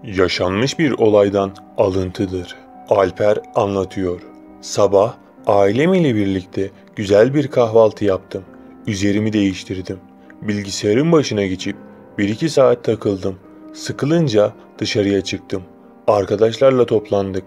Yaşanmış bir olaydan alıntıdır. Alper anlatıyor. Sabah ailem ile birlikte güzel bir kahvaltı yaptım. Üzerimi değiştirdim. Bilgisayarın başına geçip 1-2 saat takıldım. Sıkılınca dışarıya çıktım. Arkadaşlarla toplandık.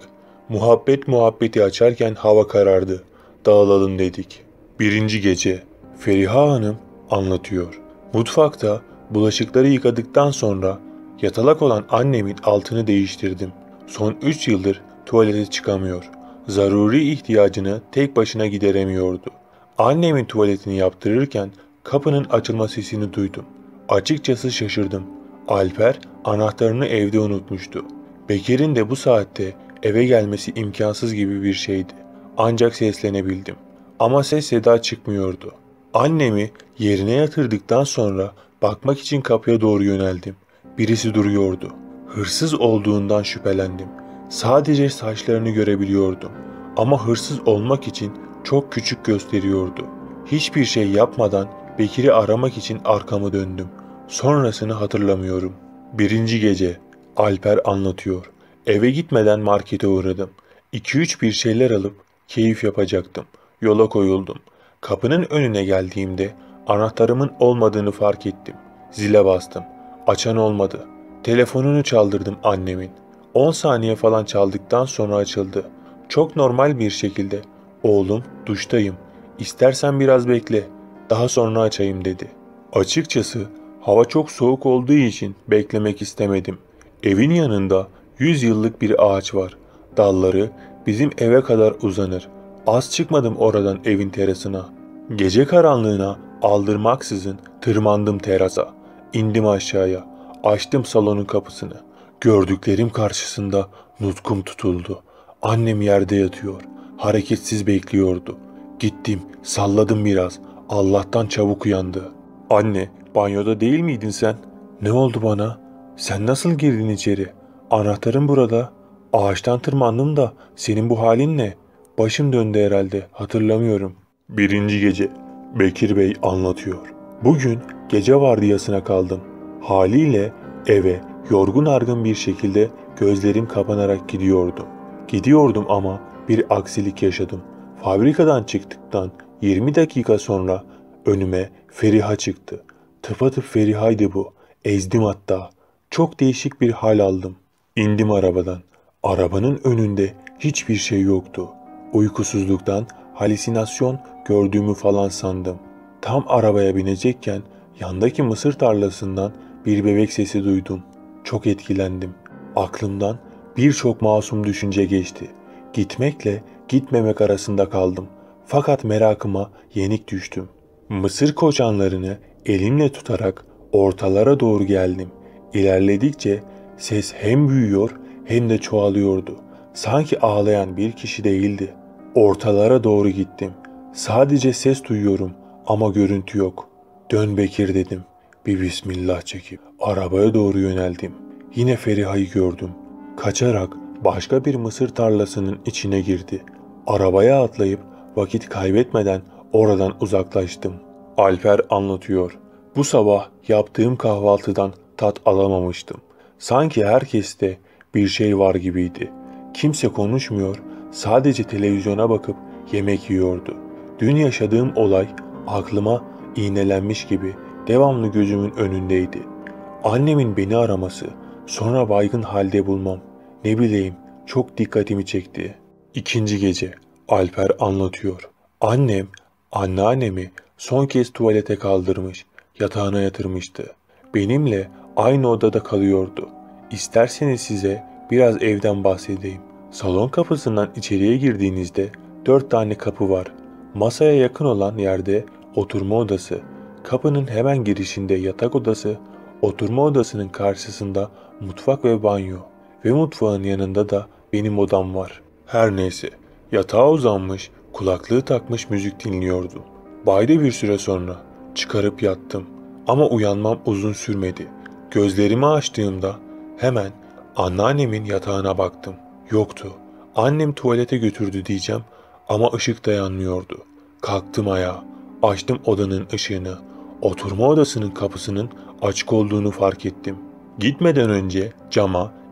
Muhabbeti açarken hava karardı. Dağılalım dedik. Birinci gece. Feriha Hanım anlatıyor. Mutfakta bulaşıkları yıkadıktan sonra yatalak olan annemin altını değiştirdim. Son 3 yıldır tuvalete çıkamıyor. Zaruri ihtiyacını tek başına gideremiyordu. Annemin tuvaletini yaptırırken kapının açılma sesini duydum. Açıkçası şaşırdım. Alper anahtarını evde unutmuştu. Bekir'in de bu saatte eve gelmesi imkansız gibi bir şeydi. Ancak seslenebildim. Ama ses seda çıkmıyordu. Annemi yerine yatırdıktan sonra bakmak için kapıya doğru yöneldim. Birisi duruyordu. Hırsız olduğundan şüphelendim. Sadece saçlarını görebiliyordum. Ama hırsız olmak için çok küçük gösteriyordu. Hiçbir şey yapmadan Bekir'i aramak için arkamı döndüm. Sonrasını hatırlamıyorum. Birinci gece. Alper anlatıyor. Eve gitmeden markete uğradım. 2-3 bir şeyler alıp keyif yapacaktım. Yola koyuldum. Kapının önüne geldiğimde anahtarımın olmadığını fark ettim. Zile bastım. Açan olmadı. Telefonunu çaldırdım annemin. 10 saniye falan çaldıktan sonra açıldı. Çok normal bir şekilde "Oğlum, duştayım. İstersen biraz bekle. Daha sonra açayım." dedi. Açıkçası hava çok soğuk olduğu için beklemek istemedim. Evin yanında 100 yıllık bir ağaç var. Dalları bizim eve kadar uzanır. Az çıkmadım oradan evin terasına. Gece karanlığına aldırmaksızın tırmandım terasa. İndim aşağıya. Açtım salonun kapısını. Gördüklerim karşısında nutkum tutuldu. Annem yerde yatıyor. Hareketsiz bekliyordu. Gittim, salladım biraz. Allah'tan çabuk uyandı. "Anne, banyoda değil miydin sen?" "Ne oldu bana? Sen nasıl girdin içeri? Anahtarım burada. Ağaçtan tırmandım da senin bu halin ne?" "Başım döndü herhalde, hatırlamıyorum." Birinci gece. Bekir Bey anlatıyor. Bugün gece vardiyasına kaldım. Haliyle eve yorgun argın bir şekilde gözlerim kapanarak gidiyordum. Gidiyordum ama bir aksilik yaşadım. Fabrikadan çıktıktan 20 dakika sonra önüme Feriha çıktı. Tıpatıp Feriha'ydı bu. Ezdim hatta. Çok değişik bir hal aldım. İndim arabadan. Arabanın önünde hiçbir şey yoktu. Uykusuzluktan halüsinasyon gördüğümü falan sandım. Tam arabaya binecekken yandaki mısır tarlasından bir bebek sesi duydum. Çok etkilendim. Aklımdan birçok masum düşünce geçti. Gitmekle gitmemek arasında kaldım. Fakat merakıma yenik düştüm. Mısır koçanlarını elimle tutarak ortalara doğru geldim. İlerledikçe ses hem büyüyor hem de çoğalıyordu. Sanki ağlayan bir kişi değildi. Ortalara doğru gittim. Sadece ses duyuyorum ama görüntü yok. "Dön Bekir," dedim. Bir bismillah çekip arabaya doğru yöneldim. Yine Feriha'yı gördüm. Kaçarak başka bir mısır tarlasının içine girdi. Arabaya atlayıp vakit kaybetmeden oradan uzaklaştım. Alper anlatıyor. Bu sabah yaptığım kahvaltıdan tat alamamıştım. Sanki herkeste bir şey var gibiydi. Kimse konuşmuyor, sadece televizyona bakıp yemek yiyordu. Dün yaşadığım olay aklıma iğnelenmiş gibi devamlı gözümün önündeydi. Annemin beni araması, sonra baygın halde bulmam, ne bileyim, çok dikkatimi çekti. İkinci gece. Alper anlatıyor. Annem, anneannemi son kez tuvalete kaldırmış, yatağına yatırmıştı. Benimle aynı odada kalıyordu. İsterseniz size biraz evden bahsedeyim. Salon kapısından içeriye girdiğinizde 4 tane kapı var. Masaya yakın olan yerde oturma odası, kapının hemen girişinde yatak odası, oturma odasının karşısında mutfak ve banyo ve mutfağın yanında da benim odam var. Her neyse, yatağa uzanmış, kulaklığı takmış müzik dinliyordum. Bayda bir süre sonra çıkarıp yattım ama uyanmam uzun sürmedi. Gözlerimi açtığımda hemen anneannemin yatağına baktım. Yoktu. Annem tuvalete götürdü diyeceğim ama ışık da yanmıyordu. Kalktım ayağa, açtım odanın ışığını. Oturma odasının kapısının açık olduğunu fark ettim. Gitmeden önce cama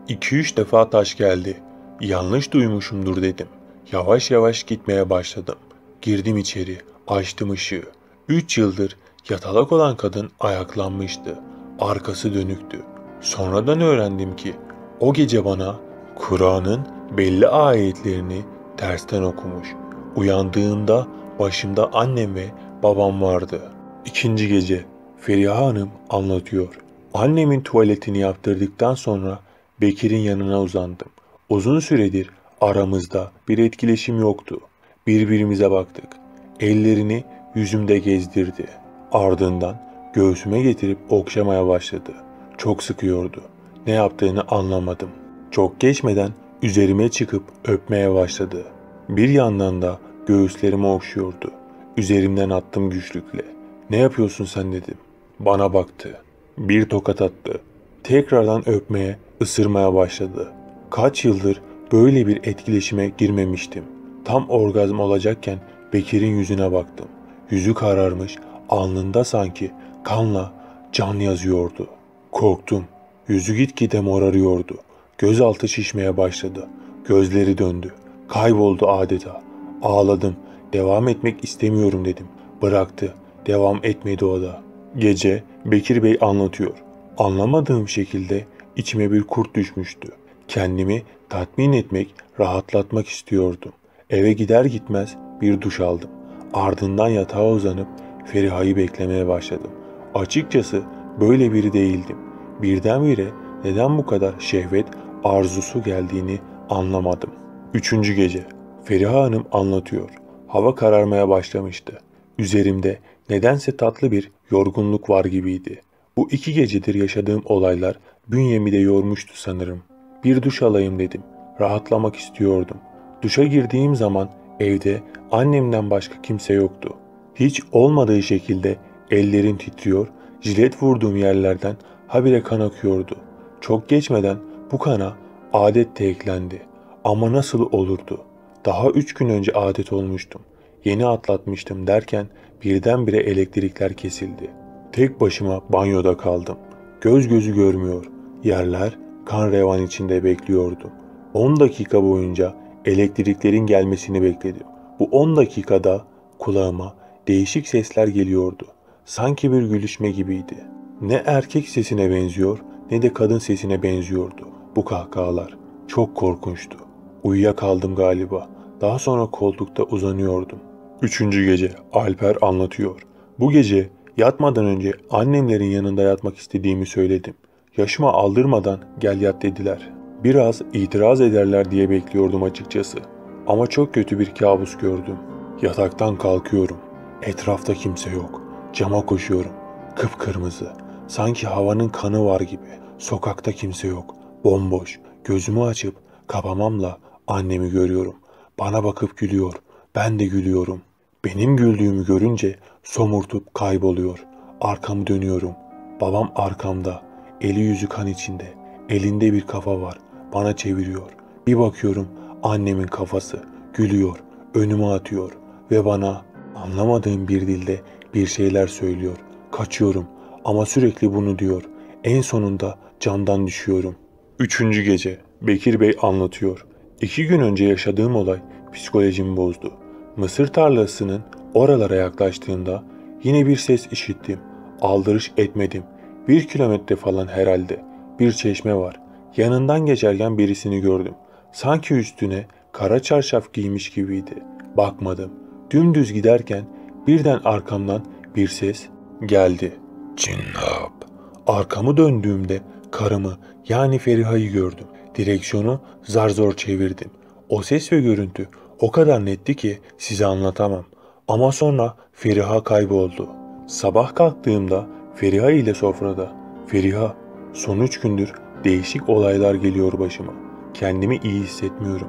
2-3 defa taş geldi. Yanlış duymuşumdur dedim. Yavaş yavaş gitmeye başladım. Girdim içeri, açtım ışığı. 3 yıldır yatalak olan kadın ayaklanmıştı. Arkası dönüktü. Sonradan öğrendim ki o gece bana Kur'an'ın belli ayetlerini tersten okumuş. Uyandığımda başımda annem ve babam vardı. İkinci gece Feriha Hanım anlatıyor. Annemin tuvaletini yaptırdıktan sonra Bekir'in yanına uzandım. Uzun süredir aramızda bir etkileşim yoktu. Birbirimize baktık. Ellerini yüzümde gezdirdi. Ardından göğsüme getirip okşamaya başladı. Çok sıkıyordu. Ne yaptığını anlamadım. Çok geçmeden üzerime çıkıp öpmeye başladı. Bir yandan da göğüslerimi okşuyordu. Üzerimden attım güçlükle. "Ne yapıyorsun sen?" dedim. Bana baktı. Bir tokat attı. Tekrardan öpmeye, ısırmaya başladı. Kaç yıldır böyle bir etkileşime girmemiştim. Tam orgazm olacakken Bekir'in yüzüne baktım. Yüzü kararmış, alnında sanki kanla can yazıyordu. Korktum. Yüzü gitgide morarıyordu. Gözaltı şişmeye başladı. Gözleri döndü. Kayboldu adeta. Ağladım. Devam etmek istemiyorum dedim. Bıraktı. Devam etmedi o da. Gece Bekir Bey anlatıyor. Anlamadığım şekilde içime bir kurt düşmüştü. Kendimi tatmin etmek, rahatlatmak istiyordum. Eve gider gitmez bir duş aldım. Ardından yatağa uzanıp Feriha'yı beklemeye başladım. Açıkçası böyle biri değildim. Birdenbire neden bu kadar şehvet arzusu geldiğini anlamadım. Üçüncü gece Feriha Hanım anlatıyor. Hava kararmaya başlamıştı. Üzerimde nedense tatlı bir yorgunluk var gibiydi. Bu 2 gecedir yaşadığım olaylar bünyemi de yormuştu sanırım. Bir duş alayım dedim. Rahatlamak istiyordum. Duşa girdiğim zaman evde annemden başka kimse yoktu. Hiç olmadığı şekilde ellerim titriyor, jilet vurduğum yerlerden habire kan akıyordu. Çok geçmeden bu kana adet de eklendi. Ama nasıl olurdu? Daha 3 gün önce adet olmuştum. Yeni atlatmıştım derken birdenbire elektrikler kesildi. Tek başıma banyoda kaldım. Göz gözü görmüyor. Yerler kan revan içinde bekliyordum. 10 dakika boyunca elektriklerin gelmesini bekledim. Bu 10 dakikada kulağıma değişik sesler geliyordu. Sanki bir gülüşme gibiydi. Ne erkek sesine benziyor ne de kadın sesine benziyordu bu kahkahalar. Çok korkunçtu. Uyuyakaldım galiba. Daha sonra koltukta uzanıyordum. Üçüncü gece Alper anlatıyor. Bu gece yatmadan önce annemlerin yanında yatmak istediğimi söyledim. Yaşıma aldırmadan gel yat dediler. Biraz itiraz ederler diye bekliyordum açıkçası. Ama çok kötü bir kabus gördüm. Yataktan kalkıyorum. Etrafta kimse yok. Cama koşuyorum. Kıpkırmızı. Sanki havanın kanı var gibi. Sokakta kimse yok. Bomboş. Gözümü açıp kapamamla annemi görüyorum. Bana bakıp gülüyor. Ben de gülüyorum. Benim güldüğümü görünce somurtup kayboluyor. Arkamı dönüyorum. Babam arkamda. Eli yüzü kan içinde. Elinde bir kafa var. Bana çeviriyor. Bir bakıyorum annemin kafası. Gülüyor. Önüme atıyor. Ve bana anlamadığım bir dilde bir şeyler söylüyor. Kaçıyorum ama sürekli bunu diyor. En sonunda camdan düşüyorum. Üçüncü gece Bekir Bey anlatıyor. 2 gün önce yaşadığım olay psikolojimi bozdu. Mısır tarlasının oralara yaklaştığımda yine bir ses işittim. Aldırış etmedim. 1 kilometre falan herhalde. Bir çeşme var. Yanından geçerken birisini gördüm. Sanki üstüne kara çarşaf giymiş gibiydi. Bakmadım. Dümdüz giderken birden arkamdan bir ses geldi. Cinnab. Arkamı döndüğümde karımı yani Feriha'yı gördüm. Direksiyonu zar zor çevirdim. O ses ve görüntü o kadar netti ki size anlatamam. Ama sonra Feriha kayboldu. Sabah kalktığımda Feriha ile sofrada. Feriha, son 3 gündür değişik olaylar geliyor başıma. Kendimi iyi hissetmiyorum.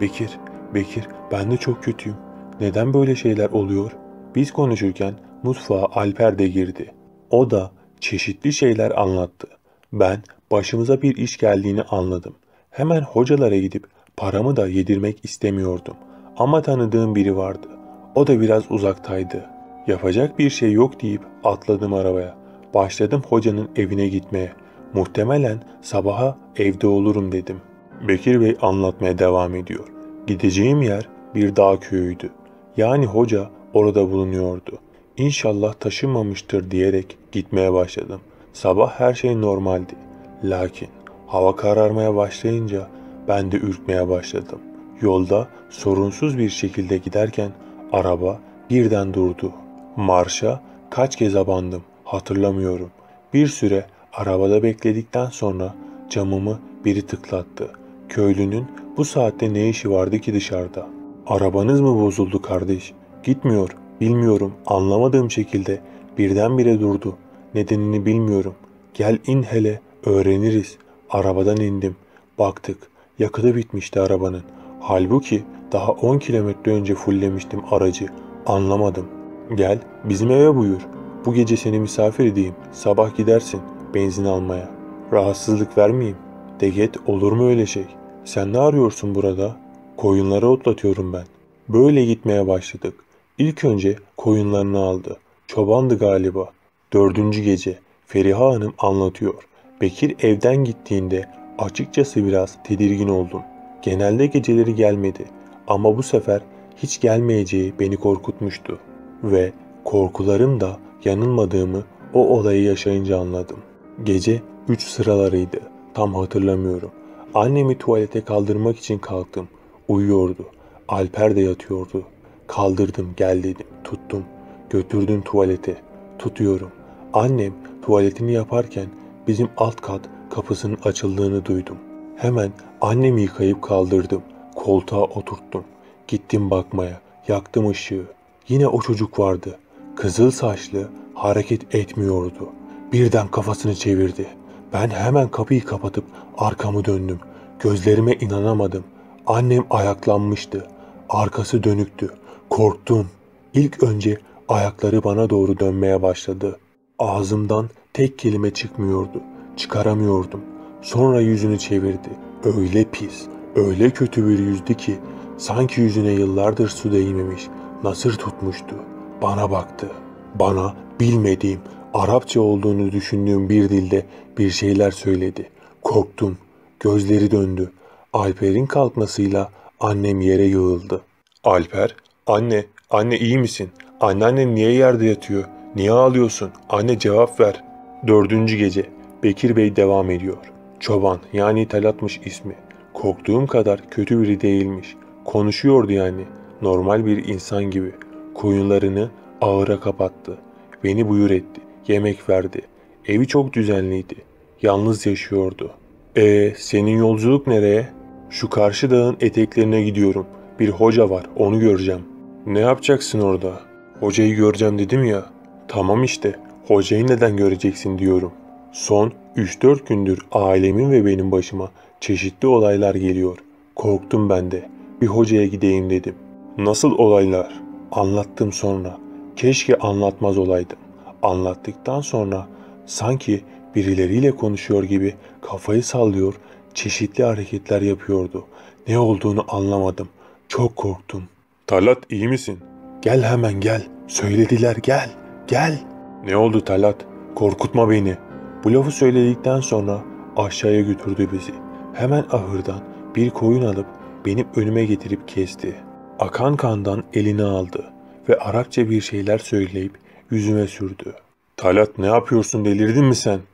Bekir, ben de çok kötüyüm. Neden böyle şeyler oluyor? Biz konuşurken mutfağa Alper de girdi. O da çeşitli şeyler anlattı. Ben başımıza bir iş geldiğini anladım. Hemen hocalara gidip paramı da yedirmek istemiyordum. Ama tanıdığım biri vardı. O da biraz uzaktaydı. Yapacak bir şey yok deyip atladım arabaya. Başladım hocanın evine gitmeye. Muhtemelen sabaha evde olurum dedim. Bekir Bey anlatmaya devam ediyor. Gideceğim yer bir dağ köyüydü. Yani hoca orada bulunuyordu. İnşallah taşınmamıştır diyerek gitmeye başladım. Sabah her şey normaldi. Lakin hava kararmaya başlayınca ben de ürkmeye başladım. Yolda sorunsuz bir şekilde giderken araba birden durdu. Marşa kaç kez abandım hatırlamıyorum. Bir süre arabada bekledikten sonra camımı biri tıklattı. Köylünün bu saatte ne işi vardı ki dışarıda? Arabanız mı bozuldu kardeş? Gitmiyor. Bilmiyorum. Anlamadığım şekilde birdenbire durdu. Nedenini bilmiyorum. Gel in hele öğreniriz. Arabadan indim. Baktık. Yakıtı bitmişti arabanın. Halbuki daha 10 kilometre önce fullemiştim aracı. Anlamadım. Gel bizim eve buyur. Bu gece seni misafir edeyim. Sabah gidersin benzin almaya. Rahatsızlık vermeyeyim. De git olur mu öyle şey? Sen ne arıyorsun burada? Koyunları otlatıyorum ben. Böyle gitmeye başladık. İlk önce koyunlarını aldı. Çobandı galiba. 4. gece Feriha Hanım anlatıyor. Bekir evden gittiğinde açıkçası biraz tedirgin oldum. Genelde geceleri gelmedi ama bu sefer hiç gelmeyeceği beni korkutmuştu. Ve korkularım da yanılmadığımı o olayı yaşayınca anladım. Gece 3 sıralarıydı. Tam hatırlamıyorum. Annemi tuvalete kaldırmak için kalktım. Uyuyordu. Alper de yatıyordu. Kaldırdım gel dedim. Tuttum. Götürdüm tuvalete. Tutuyorum. Annem tuvaletini yaparken bizim alt kat kapısının açıldığını duydum. Hemen annemi yıkayıp kaldırdım. Koltuğa oturttum. Gittim bakmaya. Yaktım ışığı. Yine o çocuk vardı. Kızıl saçlı hareket etmiyordu. Birden kafasını çevirdi. Ben hemen kapıyı kapatıp arkamı döndüm. Gözlerime inanamadım. Annem ayaklanmıştı. Arkası dönüktü. Korktum. İlk önce ayakları bana doğru dönmeye başladı. Ağzımdan tek kelime çıkmıyordu. Çıkaramıyordum. Sonra yüzünü çevirdi. Öyle pis, öyle kötü bir yüzdü ki sanki yüzüne yıllardır su değmemiş, nasır tutmuştu. Bana baktı. Bana bilmediğim, Arapça olduğunu düşündüğüm bir dilde bir şeyler söyledi. Korktum. Gözleri döndü. Alper'in kalkmasıyla annem yere yığıldı. Alper, anne iyi misin? Anneannen niye yerde yatıyor? Niye ağlıyorsun? Anne cevap ver. 4. gece Bekir Bey devam ediyor. Çoban yani Talat'mış ismi. Korktuğum kadar kötü biri değilmiş. Konuşuyordu yani. Normal bir insan gibi. Koyunlarını ağıra kapattı. Beni buyur etti. Yemek verdi. Evi çok düzenliydi. Yalnız yaşıyordu. Senin yolculuk nereye? Şu karşı dağın eteklerine gidiyorum. Bir hoca var, onu göreceğim. Ne yapacaksın orada? Hocayı göreceğim dedim ya. Tamam işte, hocayı neden göreceksin diyorum. Son 3-4 gündür ailemin ve benim başıma çeşitli olaylar geliyor. Korktum ben de. Bir hocaya gideyim dedim. Nasıl olaylar? Anlattım sonra. Keşke anlatmaz olaydım. Anlattıktan sonra sanki birileriyle konuşuyor gibi kafayı sallıyor, çeşitli hareketler yapıyordu. Ne olduğunu anlamadım. Çok korktum. Talat iyi misin? Gel hemen gel. Söylediler gel. Gel. Ne oldu Talat? Korkutma beni. Bu lafı söyledikten sonra aşağıya götürdü bizi. Hemen ahırdan bir koyun alıp benim önüme getirip kesti. Akan kandan elini aldı ve Arapça bir şeyler söyleyip yüzüme sürdü. Talat ne yapıyorsun, delirdin mi sen?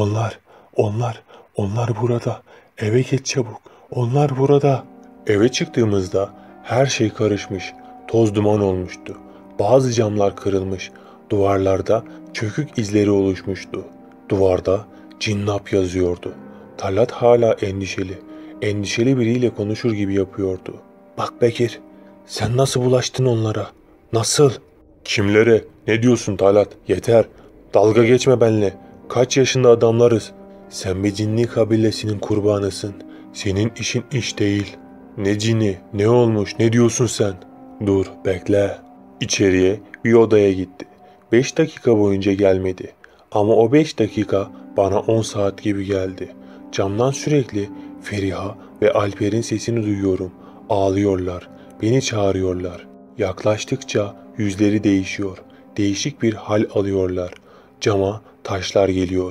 Onlar burada. Eve geç çabuk. Onlar burada. Eve çıktığımızda her şey karışmış. Toz duman olmuştu. Bazı camlar kırılmış. Duvarlarda çökük izleri oluşmuştu. Duvarda cinnap yazıyordu. Talat hala endişeli. Endişeli biriyle konuşur gibi yapıyordu. Bak Bekir, sen nasıl bulaştın onlara? Nasıl? Kimlere? Ne diyorsun Talat? Yeter. Dalga geçme benimle. Kaç yaşında adamlarız. Sen bir cinni kabilesinin kurbanısın. Senin işin iş değil. Ne cini? Ne olmuş? Ne diyorsun sen? Dur, bekle. İçeriye bir odaya gitti. 5 dakika boyunca gelmedi. Ama o 5 dakika bana 10 saat gibi geldi. Camdan sürekli Feriha ve Alper'in sesini duyuyorum. Ağlıyorlar. Beni çağırıyorlar. Yaklaştıkça yüzleri değişiyor. Değişik bir hal alıyorlar. Cama taşlar geliyor.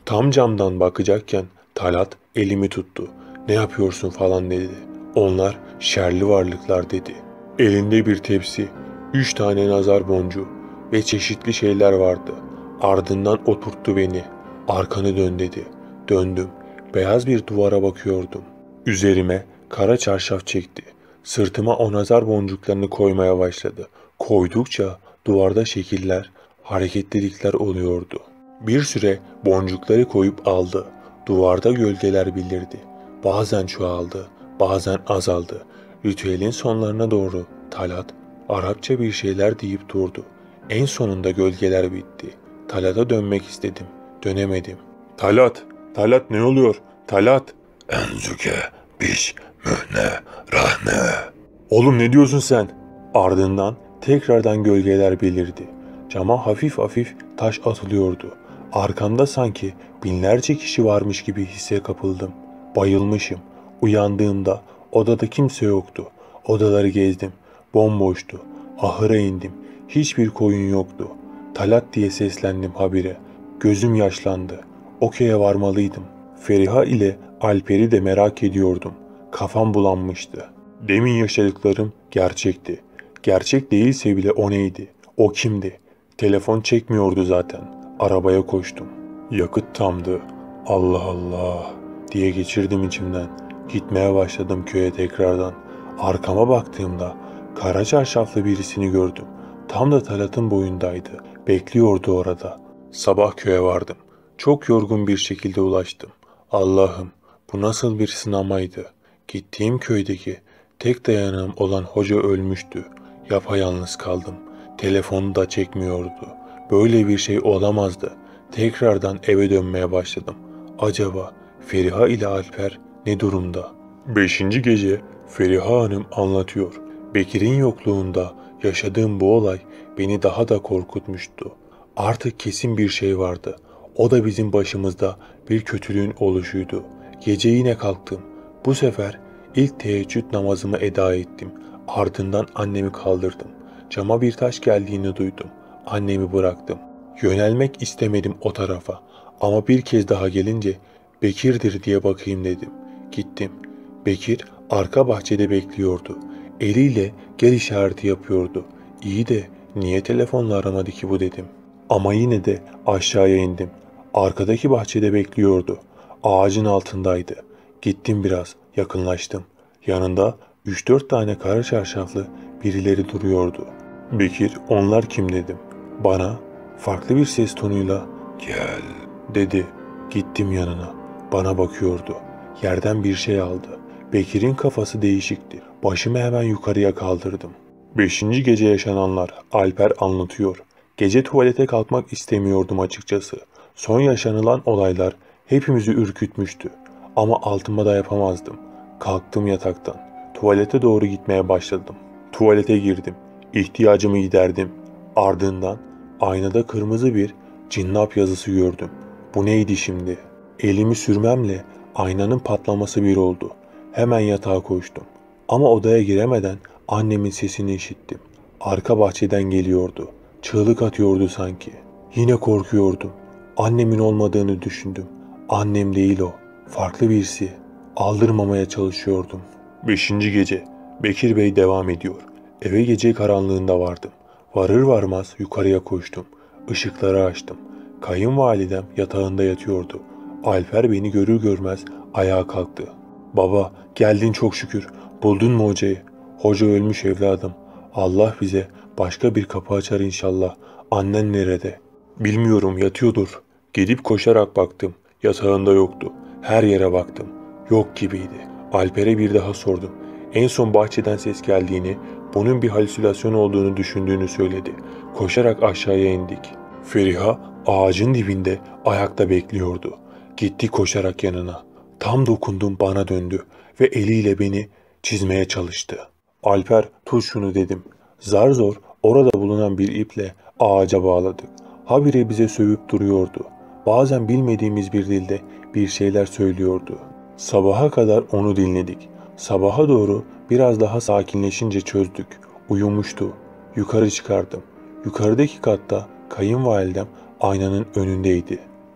Tam camdan bakacakken Talat elimi tuttu. Ne yapıyorsun falan dedi. Onlar şerli varlıklar dedi. Elinde bir tepsi, 3 tane nazar boncuğu ve çeşitli şeyler vardı. Ardından oturttu beni. Arkanı dön dedi. Döndüm. Beyaz bir duvara bakıyordum. Üzerime kara çarşaf çekti. Sırtıma o nazar boncuklarını koymaya başladı. Koydukça duvarda şekiller, hareketlilikler oluyordu. Bir süre boncukları koyup aldı. Duvarda gölgeler belirdi. Bazen çoğaldı, bazen azaldı. Ritüelin sonlarına doğru Talat Arapça bir şeyler deyip durdu. En sonunda gölgeler bitti. Talat'a dönmek istedim. Dönemedim. Talat, Talat ne oluyor? Talat. Enzuke, biş, mühne, rahne. Oğlum ne diyorsun sen? Ardından tekrardan gölgeler belirdi. Cama hafif hafif taş atılıyordu. Arkamda sanki binlerce kişi varmış gibi hisse kapıldım. Bayılmışım. Uyandığımda odada kimse yoktu. Odaları gezdim. Bomboştu. Ahıra indim. Hiçbir koyun yoktu. Talat diye seslendim habire. Gözüm yaşlandı. O köye varmalıydım. Feriha ile Alper'i de merak ediyordum. Kafam bulanmıştı. Demin yaşadıklarım gerçekti. Gerçek değilse bile o neydi? O kimdi? Telefon çekmiyordu zaten. Arabaya koştum. Yakıt tamdı. Allah Allah diye geçirdim içimden. Gitmeye başladım köye tekrardan. Arkama baktığımda kara çarşaflı birisini gördüm. Tam da Talat'ın boyundaydı. Bekliyordu orada. Sabah köye vardım. Çok yorgun bir şekilde ulaştım. Allah'ım, bu nasıl bir sınamaydı. Gittiğim köydeki tek dayanağım olan hoca ölmüştü. Yapayalnız kaldım. Telefonu da çekmiyordu. Böyle bir şey olamazdı. Tekrardan eve dönmeye başladım. Acaba Feriha ile Alper ne durumda? 5. gece Feriha Hanım anlatıyor. Bekir'in yokluğunda yaşadığım bu olay beni daha da korkutmuştu. Artık kesin bir şey vardı. O da bizim başımızda bir kötülüğün oluşuydu. Gece yine kalktım. Bu sefer ilk teheccüd namazımı eda ettim. Ardından annemi kaldırdım. Cama bir taş geldiğini duydum. Annemi bıraktım. Yönelmek istemedim o tarafa. Ama bir kez daha gelince Bekir'dir diye bakayım dedim. Gittim. Bekir arka bahçede bekliyordu. Eliyle gel işareti yapıyordu. İyi de niye telefonla aramadı ki bu dedim. Ama yine de aşağıya indim. Arkadaki bahçede bekliyordu. Ağacın altındaydı. Gittim biraz, yakınlaştım. Yanında 3-4 tane kara çarşaflı birileri duruyordu. Bekir, onlar kim dedim. Bana farklı bir ses tonuyla gel dedi. Gittim yanına. Bana bakıyordu. Yerden bir şey aldı. Bekir'in kafası değişikti. Başımı hemen yukarıya kaldırdım. 5. gece yaşananlar Alper anlatıyor. Gece tuvalete kalkmak istemiyordum açıkçası. Son yaşanılan olaylar hepimizi ürkütmüştü. Ama altıma da yapamazdım. Kalktım yataktan. Tuvalete doğru gitmeye başladım. Tuvalete girdim. İhtiyacımı giderdim. Ardından aynada kırmızı bir cinnap yazısı gördüm. Bu neydi şimdi? Elimi sürmemle aynanın patlaması bir oldu. Hemen yatağa koştum. Ama odaya giremeden annemin sesini işittim. Arka bahçeden geliyordu. Çığlık atıyordu sanki. Yine korkuyordum. Annemin olmadığını düşündüm. Annem değil o. Farklı birisi. Aldırmamaya çalışıyordum. 5. gece. Bekir Bey devam ediyor. Eve gece karanlığında vardım. Varır varmaz yukarıya koştum. Işıkları açtım. Kayınvalidem yatağında yatıyordu. Alper beni görür görmez ayağa kalktı. Baba, geldin çok şükür. Buldun mu hocayı? Hoca ölmüş evladım. Allah bize başka bir kapı açar inşallah. Annen nerede? Bilmiyorum, yatıyordur. Gidip koşarak baktım. Yatağında yoktu. Her yere baktım. Yok gibiydi. Alper'e bir daha sordum. En son bahçeden ses geldiğini, bunun bir halüsinasyon olduğunu düşündüğünü söyledi. Koşarak aşağıya indik. Feriha ağacın dibinde ayakta bekliyordu. Gitti koşarak yanına. Tam dokundum, bana döndü ve eliyle beni çizmeye çalıştı. Alper, tut şunu dedim. Zar zor orada bulunan bir iple ağaca bağladık. Habire bize sövüp duruyordu. Bazen bilmediğimiz bir dilde bir şeyler söylüyordu. Sabaha kadar onu dinledik. Sabaha doğru biraz daha sakinleşince çözdük. Uyumuştu. Yukarı çıkardım. Yukarıdaki katta kayınvalidem aynanın önündeydi.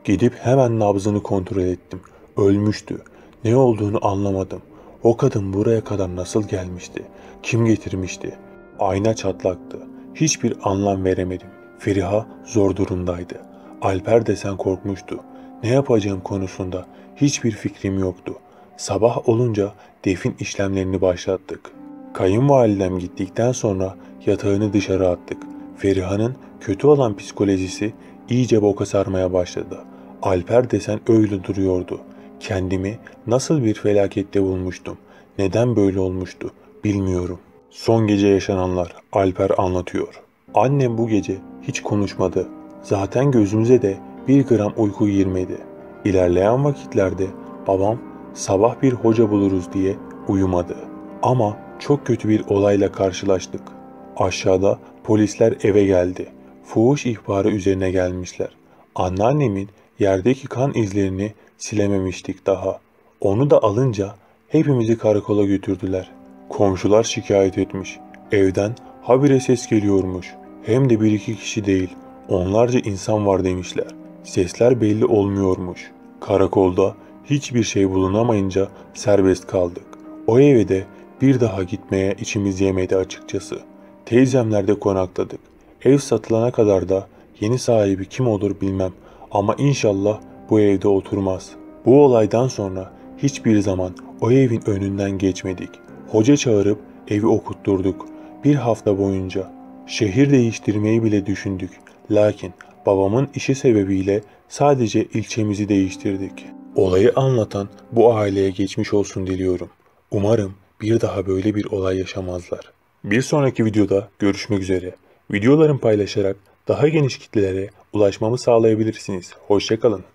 Gidip hemen nabzını kontrol ettim. Ölmüştü. Ne olduğunu anlamadım. O kadın buraya kadar nasıl gelmişti? Kim getirmişti? Ayna çatlaktı. Hiçbir anlam veremedim. Feriha zor durumdaydı. Alper desen korkmuştu. Ne yapacağım konusunda hiçbir fikrim yoktu. Sabah olunca defin işlemlerini başlattık. Kayınvalidem gittikten sonra yatağını dışarı attık. Feriha'nın kötü olan psikolojisi iyice boka sarmaya başladı. Alper desen öyle duruyordu. Kendimi nasıl bir felakette bulmuştum. Neden böyle olmuştu bilmiyorum. Son gece yaşananlar Alper anlatıyor. Annem bu gece hiç konuşmadı. Zaten gözümüze de bir gram uyku girmedi. İlerleyen vakitlerde babam sabah bir hoca buluruz diye uyumadı. Ama çok kötü bir olayla karşılaştık. Aşağıda polisler eve geldi. Fuhuş ihbarı üzerine gelmişler. Anneannemin yerdeki kan izlerini silememiştik daha. Onu da alınca hepimizi karakola götürdüler. Komşular şikayet etmiş. Evden habire ses geliyormuş. Hem de bir iki kişi değil, onlarca insan var demişler. Sesler belli olmuyormuş. Karakolda hiçbir şey bulunamayınca serbest kaldık. O eve de bir daha gitmeye içimiz yemedi açıkçası. Teyzemlerde konakladık. Ev satılana kadar da yeni sahibi kim olur bilmem ama inşallah bu evde oturmaz. Bu olaydan sonra hiçbir zaman o evin önünden geçmedik. Hoca çağırıp evi okutturduk. Bir hafta boyunca. Şehir değiştirmeyi bile düşündük. Lakin babamın işi sebebiyle sadece ilçemizi değiştirdik. Olayı anlatan bu aileye geçmiş olsun diliyorum. Umarım bir daha böyle bir olay yaşamazlar. Bir sonraki videoda görüşmek üzere. Videolarımı paylaşarak daha geniş kitlelere ulaşmamı sağlayabilirsiniz. Hoşça kalın.